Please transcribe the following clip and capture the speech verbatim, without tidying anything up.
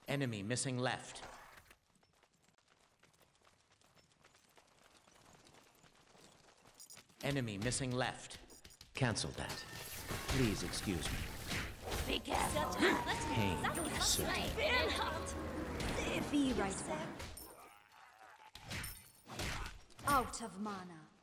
Enemy missing left. Enemy missing left. Cancel that. Please excuse me. Be careful. Pain is certain. Be right back. Out of mana.